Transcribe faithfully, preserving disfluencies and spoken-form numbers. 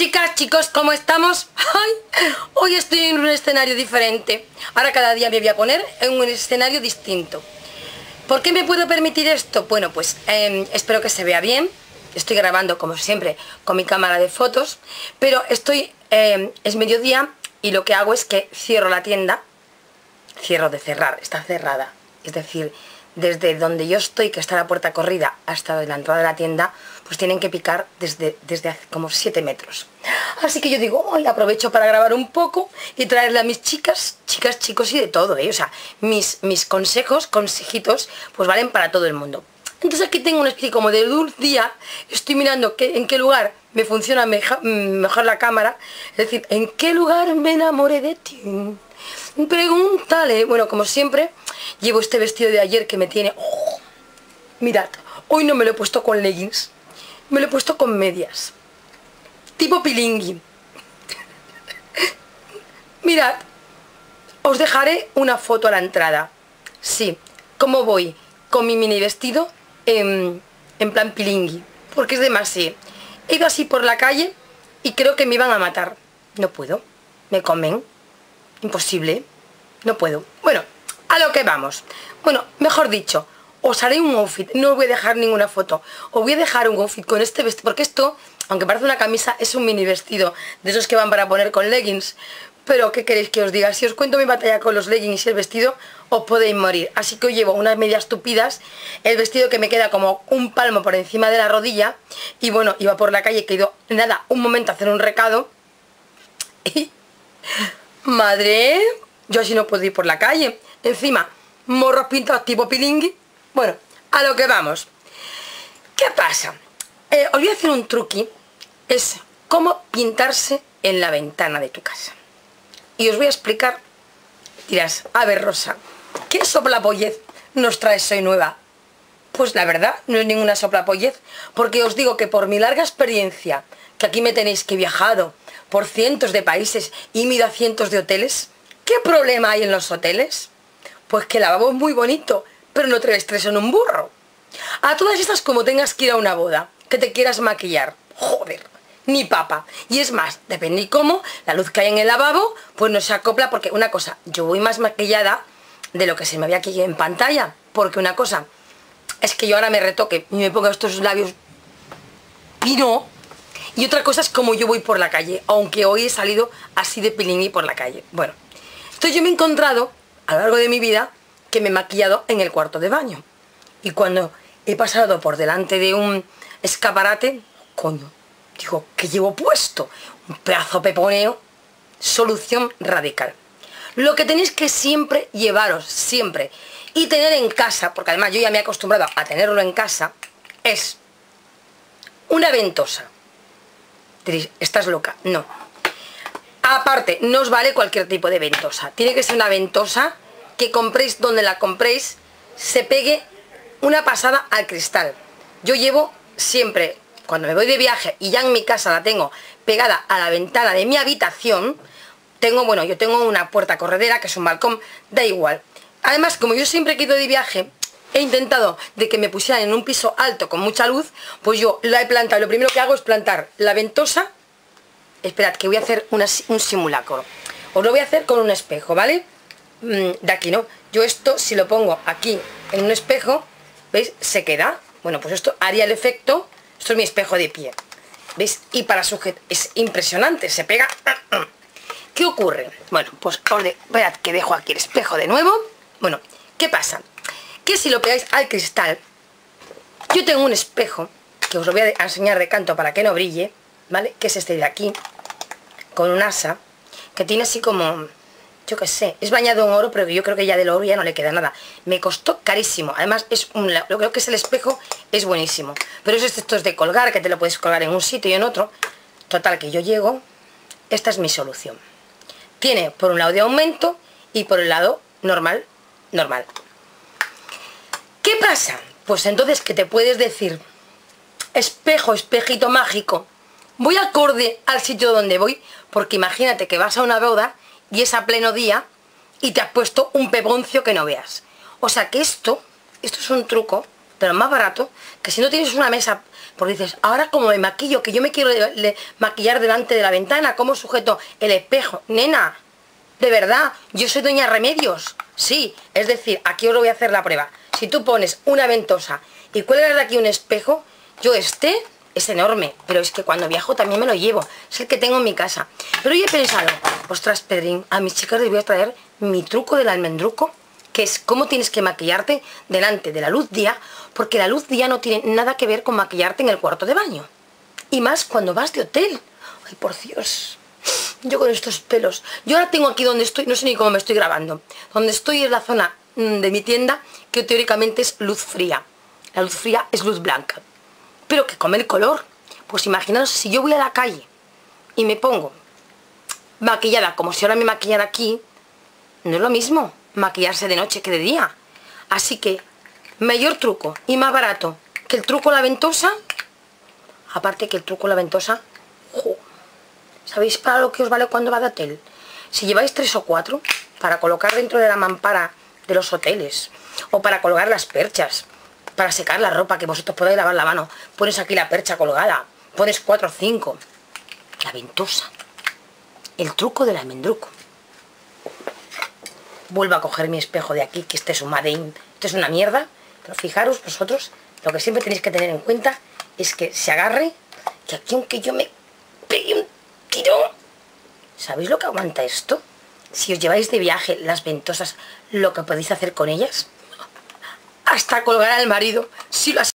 Chicas, chicos, ¿cómo estamos? Ay, hoy estoy en un escenario diferente. Ahora cada día me voy a poner en un escenario distinto. ¿Por qué me puedo permitir esto? Bueno, pues eh, espero que se vea bien. Estoy grabando, como siempre, con mi cámara de fotos. Pero estoy, eh, es mediodía y lo que hago es que cierro la tienda. Cierro de cerrar, está cerrada. Es decir, desde donde yo estoy, que está la puerta corrida, hasta la entrada de la tienda, pues tienen que picar desde, desde hace como siete metros. Así que yo digo, hoy aprovecho para grabar un poco y traerle a mis chicas, chicas, chicos y de todo, ¿eh? O sea, mis, mis consejos, consejitos, pues valen para todo el mundo. Entonces aquí tengo una especie como de luz día, estoy mirando qué, en qué lugar me funciona mejor, mejor la cámara, es decir, en qué lugar me enamoré de ti. Pregúntale. Bueno, como siempre, llevo este vestido de ayer que me tiene... ¡Oh! Mirad, hoy no me lo he puesto con leggings, me lo he puesto con medias, tipo pilingui. Mirad, os dejaré una foto a la entrada. Sí, cómo voy con mi mini vestido en, en plan pilingui, porque es demasiado. He ido así por la calle y creo que me iban a matar. No puedo, me comen. Imposible, no puedo. Bueno, a lo que vamos. Bueno, mejor dicho, os haré un outfit, no os voy a dejar ninguna foto. Os voy a dejar un outfit con este vestido, porque esto, aunque parece una camisa, es un mini vestido, de esos que van para poner con leggings. Pero, ¿qué queréis que os diga? Si os cuento mi batalla con los leggings y el vestido, os podéis morir. Así que hoy llevo unas medias tupidas, el vestido que me queda como un palmo por encima de la rodilla, y bueno, iba por la calle, que he ido, nada, un momento a hacer un recado, y... Madre, yo así no puedo ir por la calle. Encima, morros pintados tipo pilingui. Bueno, a lo que vamos. ¿Qué pasa? Eh, os voy a hacer un truqui. Es cómo pintarse en la ventana de tu casa. Y os voy a explicar. Dirás, a ver, Rosa, ¿qué soplapollez nos traes hoy nueva? Pues la verdad, no es ninguna soplapollez. Porque os digo que por mi larga experiencia, que aquí me tenéis que he viajado por cientos de países y me he ido a cientos de hoteles. ¿Qué problema hay en los hoteles? Pues que el lavabo es muy bonito, pero no traes tres en un burro. A todas estas, como tengas que ir a una boda, que te quieras maquillar, joder, ni papa. Y es más, depende de cómo, la luz que hay en el lavabo, pues no se acopla, porque una cosa, yo voy más maquillada de lo que se me ve aquí en pantalla, porque una cosa es que yo ahora me retoque y me ponga estos labios pino. Y otra cosa es como yo voy por la calle, aunque hoy he salido así de pilingui por la calle. Bueno, entonces yo me he encontrado, a lo largo de mi vida, que me he maquillado en el cuarto de baño. Y cuando he pasado por delante de un escaparate, coño, digo, ¿qué llevo puesto? Un pedazo peponeo. Solución radical. Lo que tenéis que siempre llevaros, siempre, y tener en casa, porque además yo ya me he acostumbrado a tenerlo en casa, es una ventosa. Diréis, ¿estás loca? No. Aparte, no os vale cualquier tipo de ventosa. Tiene que ser una ventosa que compréis donde la compréis, se pegue una pasada al cristal. Yo llevo siempre, cuando me voy de viaje y ya en mi casa la tengo pegada a la ventana de mi habitación, tengo, bueno, yo tengo una puerta corredera, que es un balcón, da igual. Además, como yo siempre que he ido de viaje, he intentado de que me pusieran en un piso alto con mucha luz, pues yo la he plantado. Lo primero que hago es plantar la ventosa. Esperad, que voy a hacer una, un simulacro. Os lo voy a hacer con un espejo, ¿vale? Mm, de aquí, ¿no? Yo esto, si lo pongo aquí en un espejo, ¿veis? Se queda. Bueno, pues esto haría el efecto. Esto es mi espejo de pie, ¿veis? Y para sujetar, es impresionante, se pega. ¿Qué ocurre? Bueno, pues os de, esperad que dejo aquí el espejo de nuevo. Bueno, ¿qué pasa? Que si lo pegáis al cristal, yo tengo un espejo, que os lo voy a enseñar de canto para que no brille, ¿vale? Que es este de aquí, con un asa, que tiene así como, yo qué sé, es bañado en oro, pero yo creo que ya del oro ya no le queda nada. Me costó carísimo, además es un, lo creo que es el espejo, es buenísimo. Pero es esto es de colgar, que te lo puedes colgar en un sitio y en otro. Total, que yo llego, esta es mi solución. Tiene por un lado de aumento y por el lado normal, normal. ¿Qué pasa? Pues entonces que te puedes decir, espejo, espejito mágico, voy acorde al sitio donde voy, porque imagínate que vas a una boda y es a pleno día y te has puesto un peponcio que no veas. O sea que esto, esto es un truco de lo más barato, que si no tienes una mesa, porque dices, ahora como me maquillo, que yo me quiero le, le, maquillar delante de la ventana, ¿cómo sujeto el espejo? Nena, de verdad, yo soy doña Remedios, sí, es decir, aquí os lo voy a hacer la prueba. Si tú pones una ventosa y cuelgas de aquí un espejo, yo este es enorme, pero es que cuando viajo también me lo llevo, es el que tengo en mi casa. Pero yo he pensado, ostras, Pedrín, a mis chicas les voy a traer mi truco del almendruco, que es cómo tienes que maquillarte delante de la luz día, porque la luz día no tiene nada que ver con maquillarte en el cuarto de baño. Y más cuando vas de hotel. Ay, por Dios, yo con estos pelos. Yo ahora tengo aquí donde estoy, no sé ni cómo me estoy grabando. Donde estoy es la zona de mi tienda, que teóricamente es luz fría. La luz fría es luz blanca. Pero que come el color. Pues imaginaos si yo voy a la calle y me pongo maquillada como si ahora me maquillara aquí, no es lo mismo maquillarse de noche que de día. Así que, mayor truco y más barato que el truco la ventosa. Aparte que el truco la ventosa, ¡jo! ¿Sabéis para lo que os vale cuando va de hotel? Si lleváis tres o cuatro, para colocar dentro de la mampara de los hoteles, o para colgar las perchas, para secar la ropa, que vosotros podáis lavar la mano, pones aquí la percha colgada, pones cuatro o cinco. La ventosa, el truco del almendruco. Vuelvo a coger mi espejo de aquí, que este es un Madein, esto es una mierda, pero fijaros vosotros, lo que siempre tenéis que tener en cuenta es que se agarre, que aquí aunque yo me pegue un tirón, ¿sabéis lo que aguanta esto? Si os lleváis de viaje las ventosas, lo que podéis hacer con ellas, hasta colgar al marido, si lo